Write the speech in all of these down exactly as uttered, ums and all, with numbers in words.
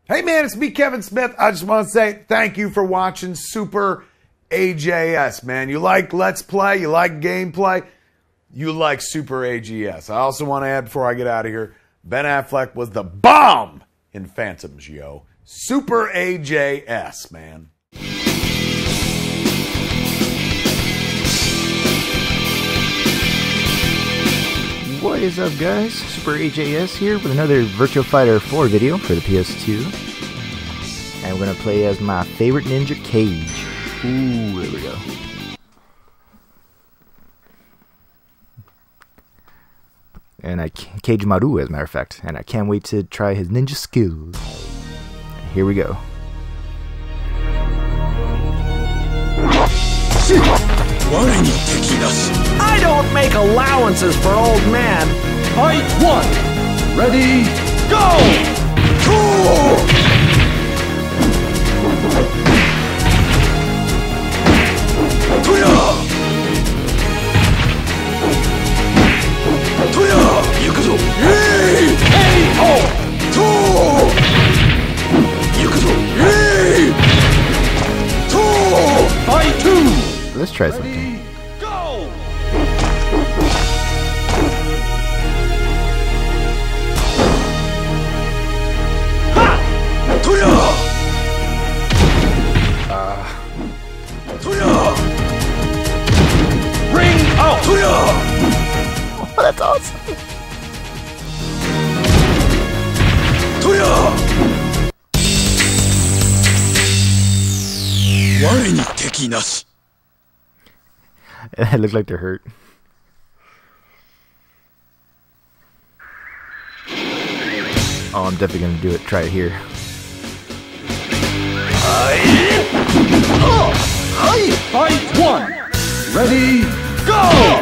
Hey man, it's me, Kevin Smith. I just want to say thank you for watching Super A J S, man. You like Let's Play, you like gameplay, you like Super A J S. I also want to add before I get out of here, Ben Affleck was the bomb in Phantoms, yo. Super A J S, man. What is up, guys? Super A J S here with another Virtua Fighter four video for the P S two. And we're going to play as my favorite ninja, Cage. Ooh, there we go. And I Cage Maru, as a matter of fact. And I can't wait to try his ninja skills. Here we go. I don't make allowances for old man. Fight one. Ready, go! Fight two. Let's try something. Go! Ring out! Oh, that's awesome. It looks like they're hurt. Oh, I'm definitely gonna do it. Try it here. Fight one. Ready, go!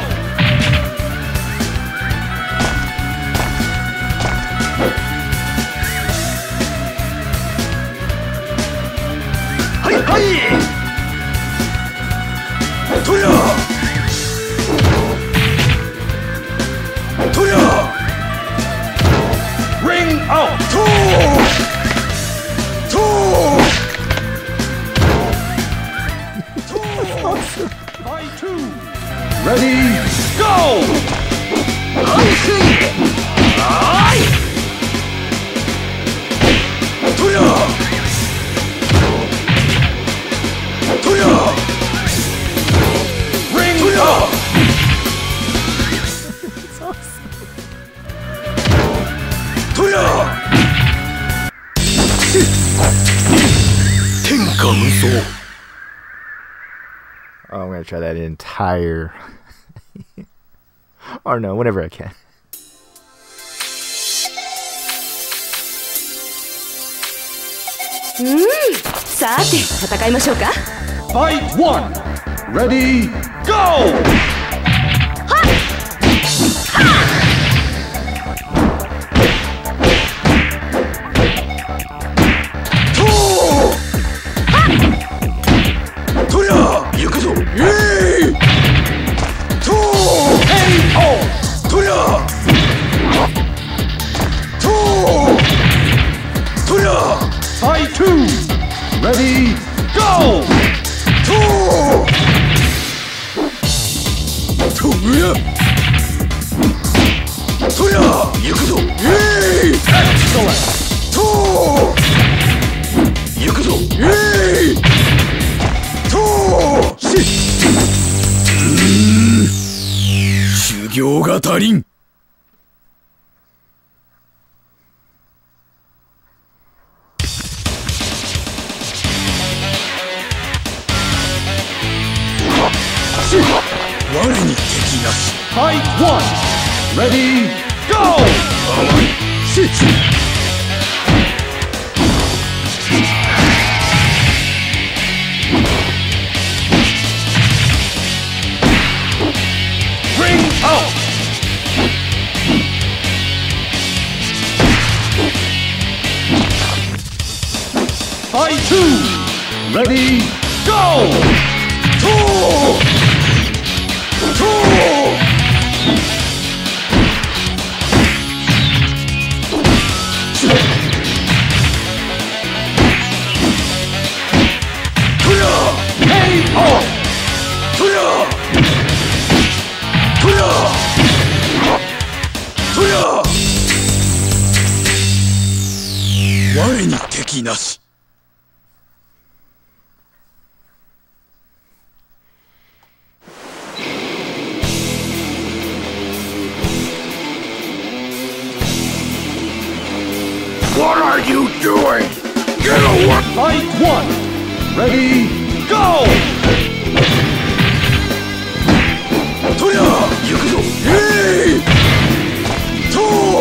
Ring out! Fight two! Ready, go! Ring out! Oh, I'm gonna try that entire. Or no, whenever I can. さて戦いましょうか。 Fight one! Ready, go! Fight two! Ready, go! Excellent! Fight one! Ready, go! Ring out! Fight two! Ready, go! Two! 我に敵なし。 What are you doing? Get away! Fight one! Ready, go! とりゃ行くぞ。えいと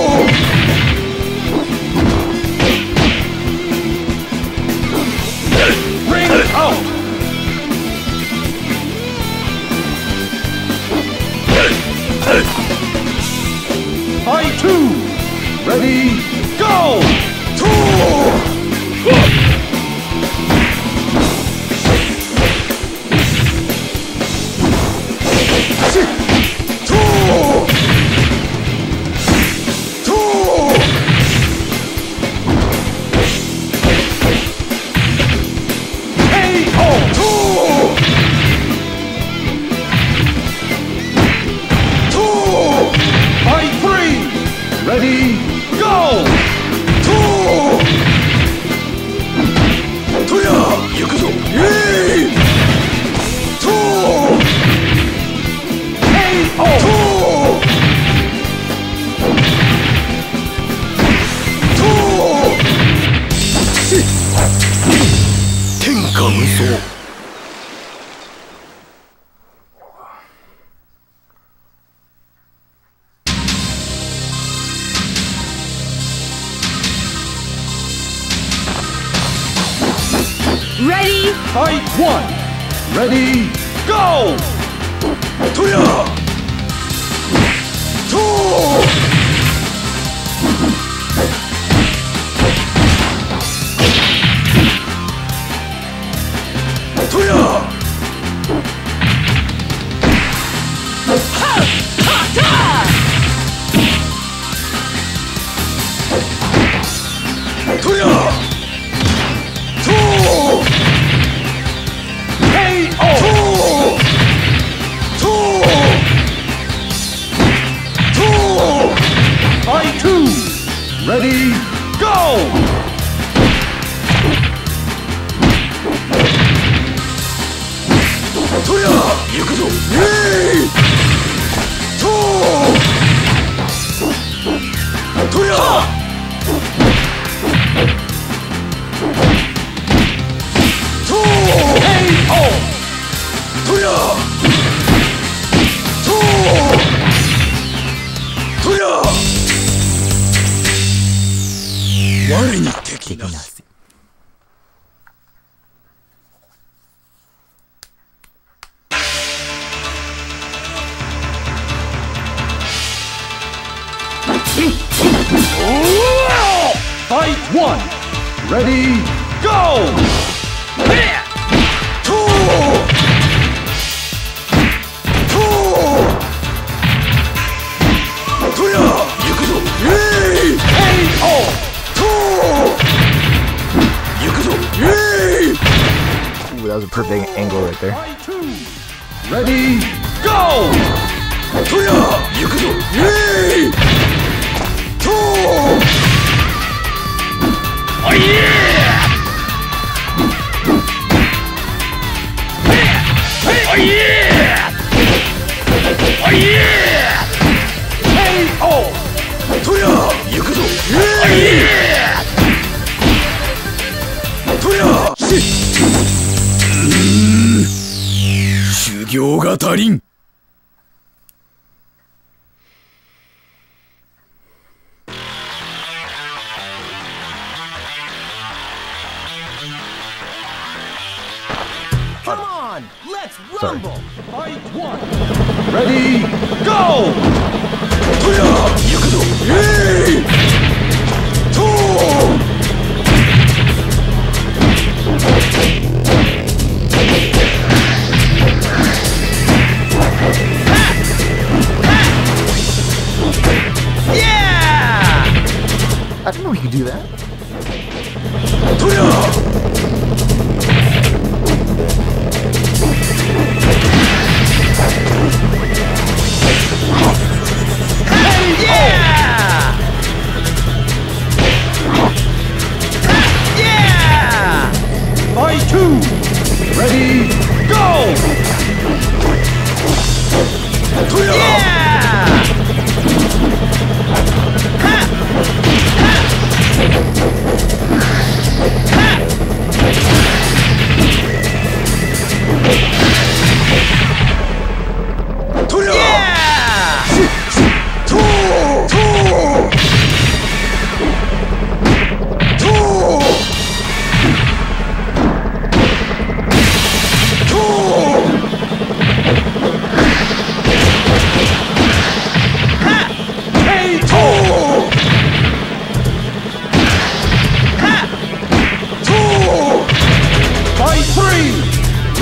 Ring out! Fight two! Ready, go! と Ready, go! とりゃ行くぞ。えいと天下無双。 Ready? Fight one! Ready, go! とりゃととりゃとりゃ Fight two! Ready, go! とりゃ行くぞ。えいととりゃととりゃととりゃ我に敵なし。 Fight one! Ready, go! とととりゃ行くぞ。えいと行くぞ。えい Ooh, that was a perfect angle right there. Fight two! Ready, go! とりゃ行くぞ。えいと Oh yeah! Oh yeah! Oh yeah! K O! とりゃ行くぞ。 Oh yeah! とりゃしうーん修行が足りん。 Sorry. Fight one! Ready, go! とりゃ行くぞ。えいと Yeah! I didn't know he could do that. とりゃ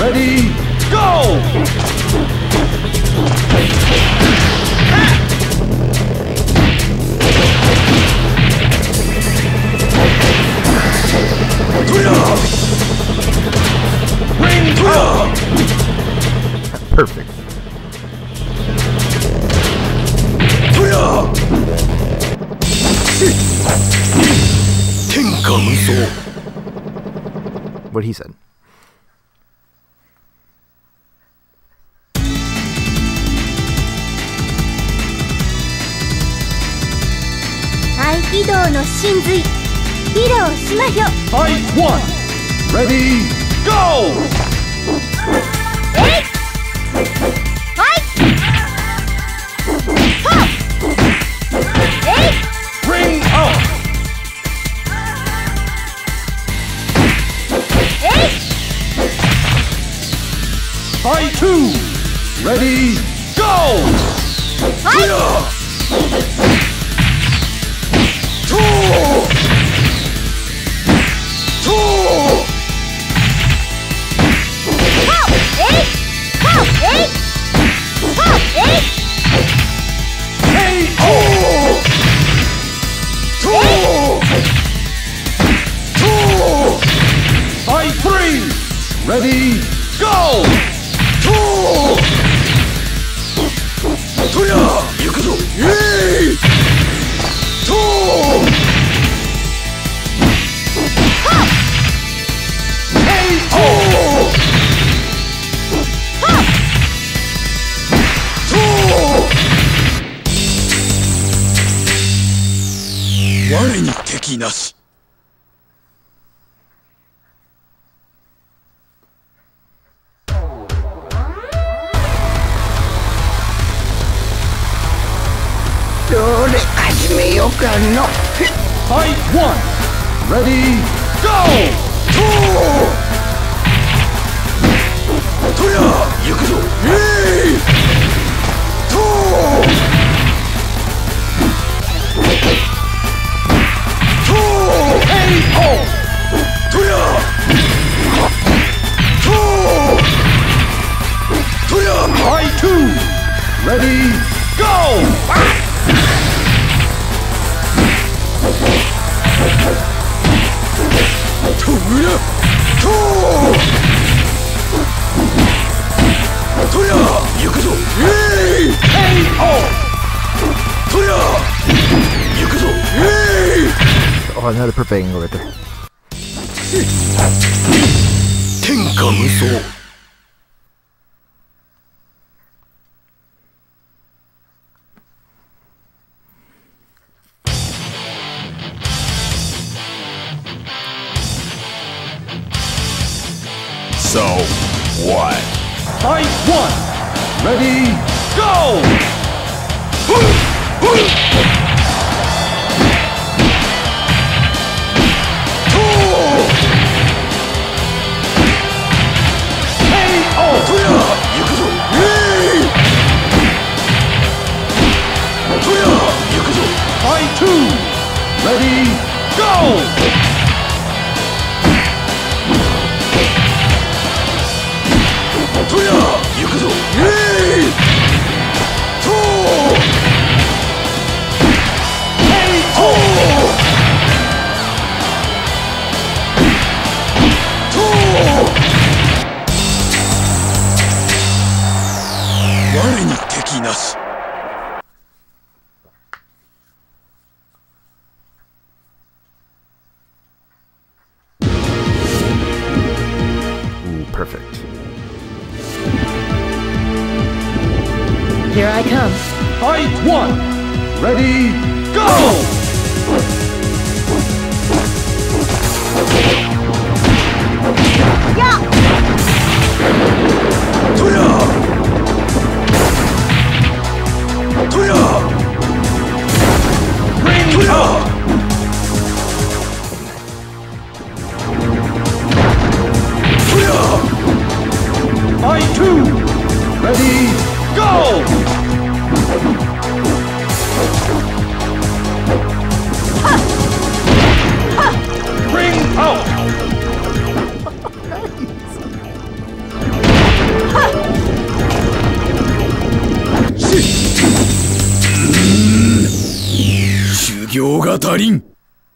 Ready, go! Ring out! Perfect. What he said. Fight one! Ready, go! Ring out! Fight two! Ready, go! Fight three! Ready, go! Fight one! Ready, go! Fight two! Ready, go! Oh, another perfect angle right there. So, what? Fight one! Ready, go! Fight two! Ready, go! Ooh, perfect. Here I come. Fight one! Ready, go! Ring out! Fight two! Ready, go! ガリン。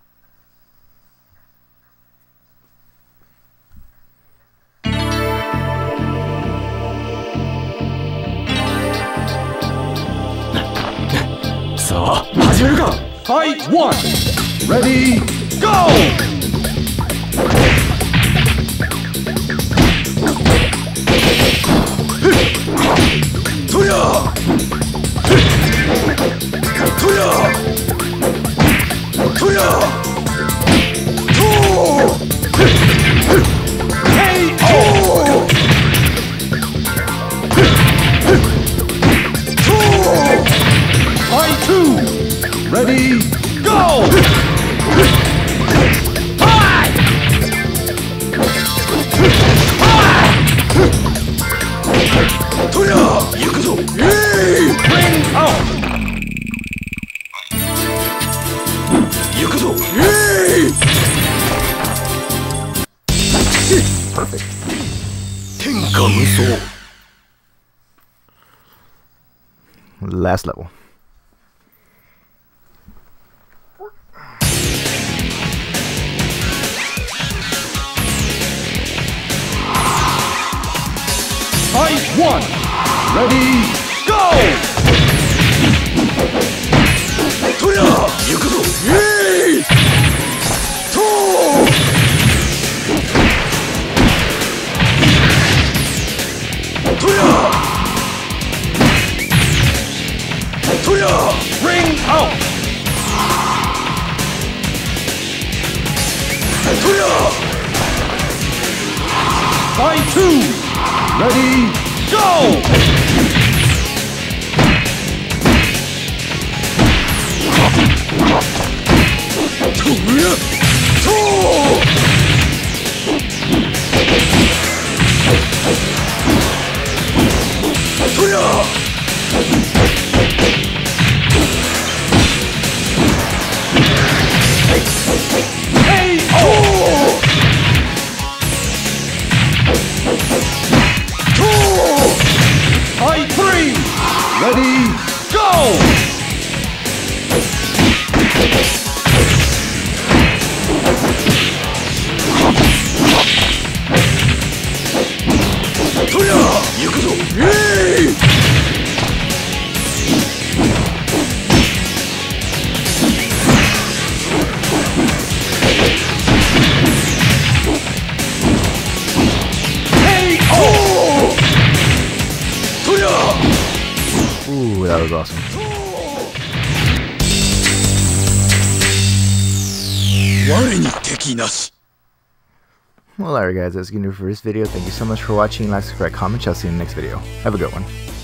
さあ始めるか。 Fight one! Ready, go! とりゃとりゃとりゃと Fight two! Ready, go! とりゃ行くぞ。えい Ring out! 行くぞ。えい Perfect. 天下無双。 Last level. Fight one! Ready, go! とりゃ行くぞ。えいととりゃとりゃ Ring out! とりゃ Fight two! Ready, go! とりゃととりゃ K O! Fight three! Ready, go! とりゃ行くぞ。えい K O! とりゃ Ooh, that was awesome. 我に敵なし。 Well, alright guys, that's gonna do it for this video. Thank you so much for watching. Like, subscribe, comment. I'll see you in the next video. Have a good one.